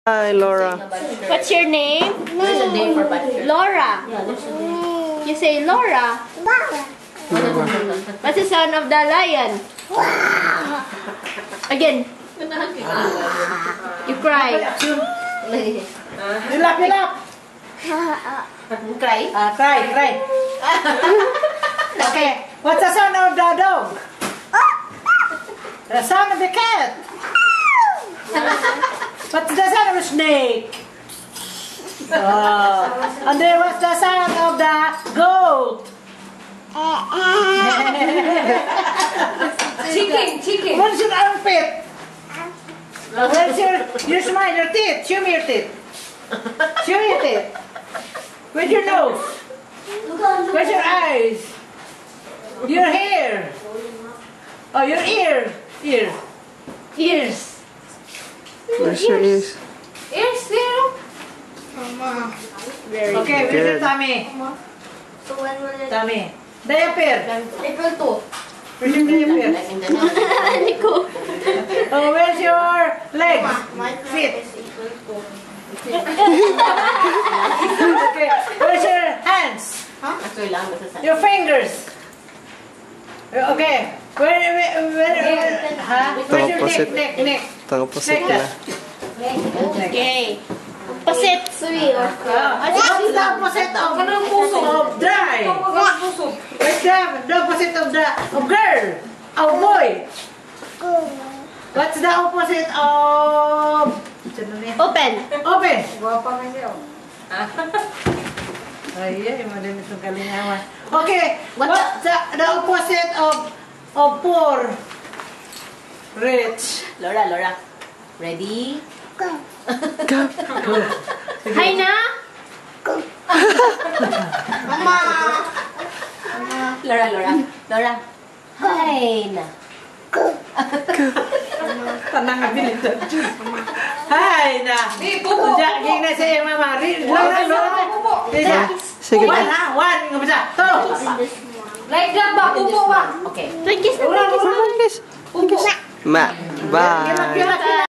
Hi, Laura. What's your name? There's a name for bachelor. Laura. Yeah, there's a name. You say Laura. What's the sound of the lion? Again. You cry. You laugh, you laugh. Cry? Cry. Okay, what's the sound of the dog? The sound of the cat. What's the sound of the snake? And then what's the sound of the goat? Chicken. What's your armpit? Where's your smile, your teeth? Show me your teeth. Show me your teeth. Where's your nose? Where's your eyes? Your hair? Oh, your ear. Ears. Where's your ears? Ears there. Okay, where's your tummy? So when will it? Tummy. Diaper. April 2. Where's your diaper? Like in the night. Nico. Oh, where's your legs? Feet. Okay, where's your hands? Actually lang basta sa. Your fingers. Okay. Where huh? Where's your neck? Tango po sa kila. Okay. Pasit. Sweet. What's the opposite of dry? What's the opposite of girl? Of boy? What's the opposite of Open. open? Ay, madami itong kalingawan. Okay, what's the opposite of poor? Rich. Laura. Ready? Hi na. Laura. Hi na. Tanang nga bilito. Hi na. Diyan na siya mama. Laura. Sige One na. ha? One. Nga ba? Two. Like that ba? Pupo ba? Okay. Thank you. Ma, bye.